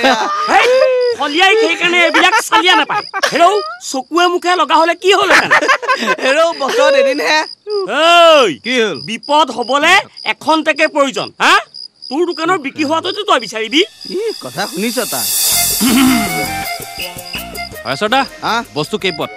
ফলিয়াই সেইকাৰণে এইবিলাক চালিয়া নাপায় হেৰৌ চকুৱে মুখে লগা হলে কি হ'ল হেৰৌ বছৰত এদিনহে কি হ'ল বিপদ হবলে এখনটাকে প্ৰয়োজন হা তোৰ দোকানৰ বিক্ৰী হোৱাটো তই বিচাৰিবি কথা শুনিছ তা হয়ছটা বস্তু কেইপত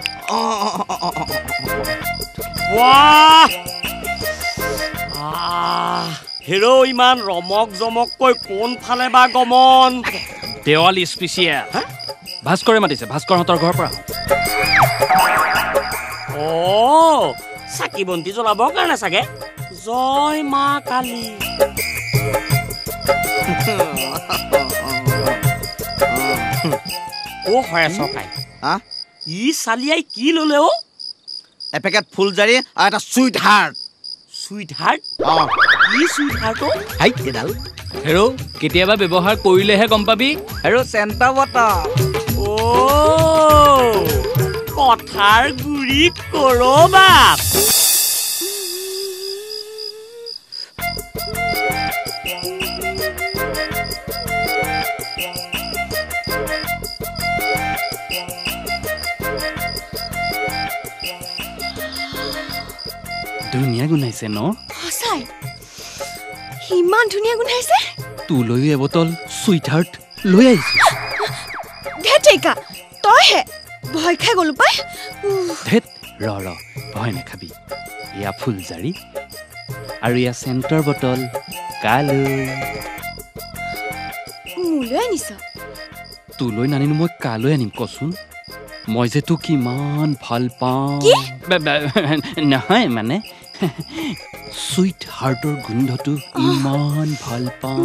হেৰৌ ইমান ৰমক জমককৈ কোন ফালে বা গমন দেৱালী স্পেচিয়েল ভাস্কৰে মাতিছে ভাস্কৰহঁতৰ ঘৰৰ পৰা চাকি বন্তি জ্বলাবৰ কাৰণে চাগে জয় মা কালী হয় চকাই ই চালিয়াই কি ললে এপেকেট ফুলজাৰি আৰু এটা সুইট হাৰ্ট কি সুইট হাৰ্ট এডাল হেৰৌ কেতিয়াবা ব্যৱহাৰ কৰিলেহে গম পাবি হেৰৌ চেণ্টা বটল কথাৰ গুৰি কৰবাক ধুনীয়া গুণাইছে ন সঁচাই ইমান ধুনীয়া গুণাইছে তোলৈও এবটল সুইট হাৰ্ট লৈ আহিছো ধেতেকা তইহে ভয় খাই গলো পাই ধেত ৰ ভয় নাখাবি এয়া ফুলজাৰি আৰু এয়া চেণ্টাৰ বটল কালৈ মোলৈ আনিছ তোলৈ নানিনো মই কালৈ আনিম কচোন মই যে তোক কিমান ভাল পাওঁ নহয় মানে সুইট হাৰ্টৰ গোন্ধটো ইমান ভাল পাওঁ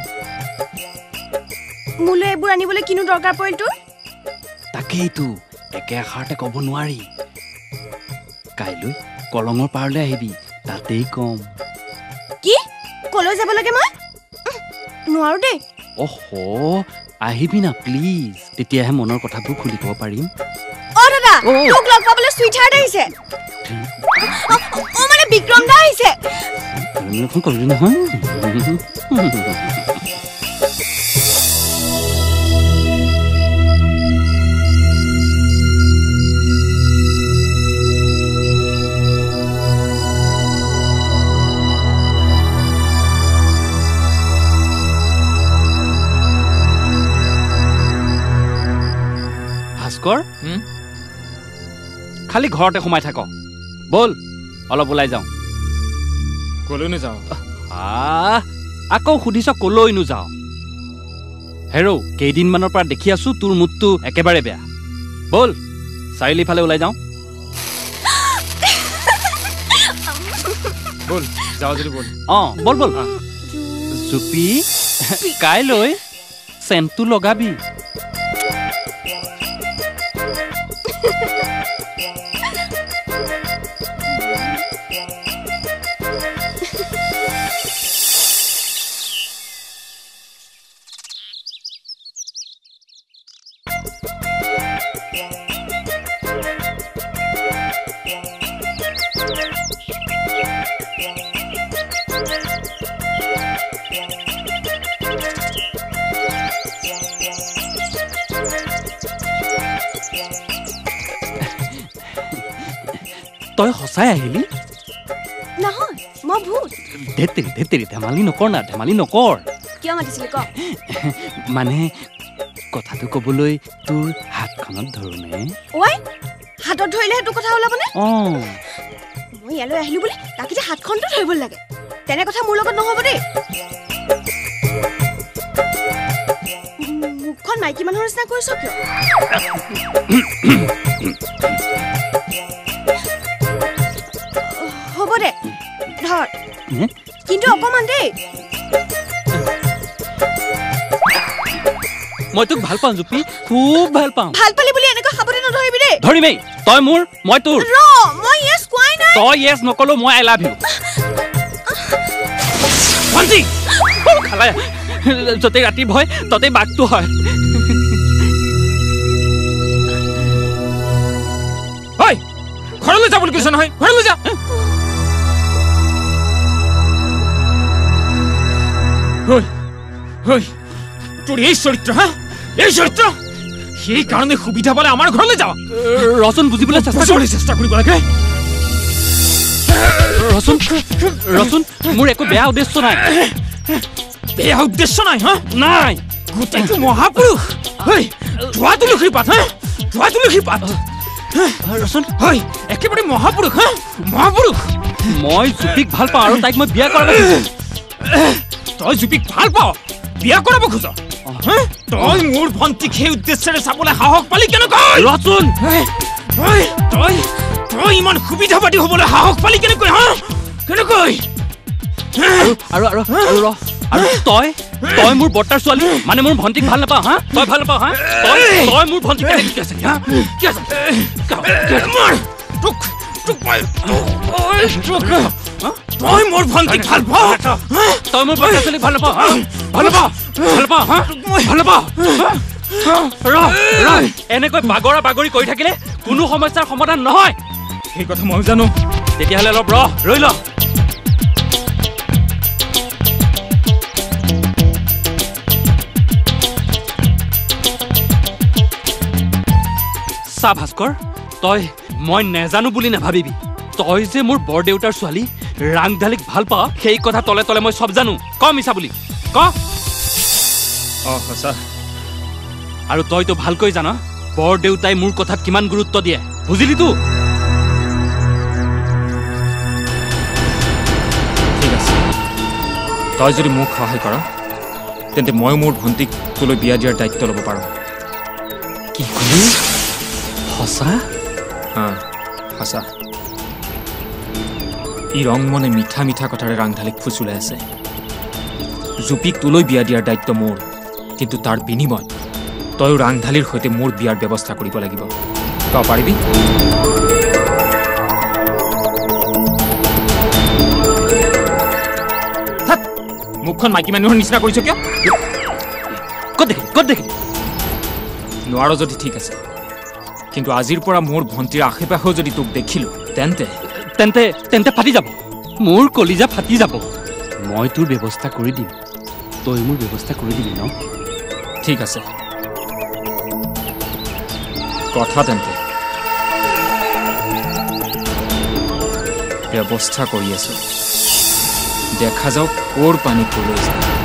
মোলৈ এইবোৰ আনিবলৈ কিনো দৰকাৰ পৰিল তোৰ তাকেইতো একে আষাৰতে ক'ব নোৱাৰি কাইলৈ কলঙৰ পাৰলৈ আহিবি তাতেই কম কি কলৈ যাব লাগে মই নোৱাৰো দেই আহিবি না প্লিজ তেতিয়াহে মনৰ কথাবোৰ খুলি ক'ব পাৰিম দাদা তোক লগ পাবলৈ সুইট হাৰ্ট আহিছে মানে বিক্ৰম দা আহিছে কৰিলি নহয় খালি ঘৰতে সোমাই থাক বল অলপ ওলাই যাওঁ কলৈ নাযাওঁ আকৌ সুধিছ কলৈ নোযাওঁ হেৰৌ কেইদিনমানৰ পৰা দেখি আছো তোৰ মুডটো একেবাৰে বেয়া বল চাৰিআলি ফালে ওলাই যাওঁ বল যাওঁ যদি বল বল বল জুপি কাইলৈ চেণ্টটো লগাবি তই সঁচাই আহিলি নহয় মই ভূত ধেতেৰি ধেমালি নকৰ কিয় মাতিছিলি ক মানে কথাটো ক'বলৈ তোৰ হাতখনত ধৰোনে হাতত ধৰিলে সেইটো কথা ওলাবনে মই ইয়ালৈ আহিলো বুলি তাকে যে হাতখনটো ধৰিব লাগে তেনে কথা মোৰ লগত নহ'ব দেই মুখখন মাইকী মানুহৰ নিচিনা কৰিছ কিয় হ'ব দে ধৰ কিন্তু অকমান দেই মই তোক ভাল পাওঁ জুপি খুব ভাল পাওঁ ভাল পালি বুলি এনেকৈ খাবতে নধৰিবি দেই ধৰিমেই তই মোৰ মই তোৰ মই ইয়েছ কোৱাই নাই তই ইয়েছ নকলো মই আই লাভ ইউ ভণ্টি খালাই য'তে ৰাতি ভয় ততে বাঘটো হয় ঘৰলৈ যাবলৈ কৈছে নহয় ঘৰলৈ যা তোৰ এই চৰিত্ৰ এই চৰিত্ৰ সেই কাৰণে সুবিধা পালে আমাৰ ঘৰলৈ যাওঁ ৰচন বুজিবলৈ চেষ্টা কৰিব লাগে ৰচন মোৰ একো বেয়া উদ্দেশ্য নাই বেয়া উদ্দেশ্য নাই হা নাই গোটেইটো মহাপুৰুষ ধোৱা তুলসীৰ পাত ধোৱা তুলসীৰ পাত ৰচন হয় একেবাৰে মহাপুৰুষ মহাপুৰুষ মই জুপিক ভাল পাওঁ আৰু তাইক মই বিয়া কৰাব তই জুপিক ভাল পাওঁ বিয়া কৰাব খোজ তই মোৰ ভণ্টিক সেই উদ্দেশ্যৰে চাবলৈ সাহস পালি কেনেকৈ ৰচন তই তই ইমান সুবিধাবাদী হ'বলৈ সাহস পালি কেনেকৈ কেনেকৈ আৰু তই তই মোৰ বৰ্তাৰ ছোৱালী মানে মোৰ ভণ্টিক ভাল নাপাওঁ তই ভাল নাপাওঁ তই মোৰ ভণ্টিক কি আছে তই মোৰ ভণ্টিক ভাল পাওঁ তই মোৰ বৰ্তাৰ ছোৱালীক ভাল নাপাওঁ ভাল নাপাওঁ এনেকৈ বাগৰা বাগৰি কৰি থাকিলে কোনো সমস্যাৰ সমাধান নহয় সেই কথা মই জানো তেতিয়াহ'লে অলপ ৰৈ ল চা ভাস্কৰ তই মই নেজানো বুলি নাভাবিবি তই যে মোৰ বৰদেউতাৰ ছোৱালী ৰাংঢালীক ভাল পাৱ সেই কথা তলে তলে মই চব জানো ক মিছা বুলি ক সঁচা আৰু তইতো ভালকৈ জান বৰদেউতাই মোৰ কথাত কিমান গুৰুত্ব দিয়ে বুজিলি তো ঠিক আছে তই যদি মোক সহায় কৰ তেন্তে মই মোৰ ভণ্টিক তোলৈ বিয়া দিয়াৰ দায়িত্ব ল'ব পাৰোঁ কি কলি সঁচা সঁচা ই ৰংমনে মিঠা মিঠা কথাৰে ৰাংঢালীক ফুচুলাই আছে জুপিক তোলৈ বিয়া দিয়াৰ দায়িত্ব মোৰ কিন্তু তাৰ বিনিময়ত তয়ো ৰাংঢালীৰ সৈতে মোৰ বিয়াৰ ব্যৱস্থা কৰিব লাগিব ক'ব পাৰিবি মুখখন মাইকী মানুহৰ নিচিনা কৰিছ কিয় ক'ত দেখিলি নোৱাৰ যদি ঠিক আছে কিন্তু আজিৰ পৰা মোৰ ভণ্টিৰ আশে পাশেও যদি তোক দেখিলোঁ তেন্তে ফাটি যাব মোৰ কলিজা ফাটি যাব মই তোৰ ব্যৱস্থা কৰি দিম তই মোৰ ব্যৱস্থা কৰি দিবি ন ঠিক আছে কথা তেন্তে ব্যৱস্থা কৰি আছো দেখা যাওক ক'ৰ পানী ক'লৈ যায়